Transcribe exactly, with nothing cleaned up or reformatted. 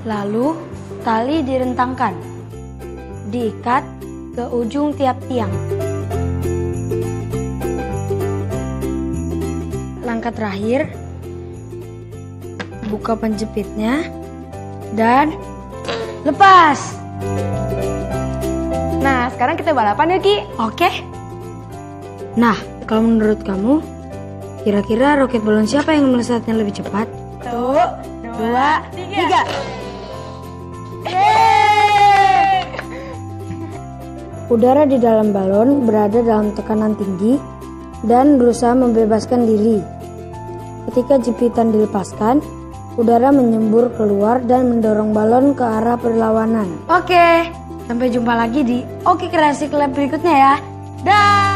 Lalu tali direntangkan, diikat ke ujung tiap tiang. Langkah terakhir, buka penjepitnya dan lepas. Nah, sekarang kita balapan yuk, Ki. Oke. Nah, kalau menurut kamu, kira-kira roket balon siapa yang melesatnya lebih cepat? Satu, dua, tiga. Udara di dalam balon berada dalam tekanan tinggi dan berusaha membebaskan diri. Ketika jepitan dilepaskan, udara menyembur keluar dan mendorong balon ke arah berlawanan. Oke, sampai jumpa lagi di Oki Kreasi Club berikutnya ya. Dah.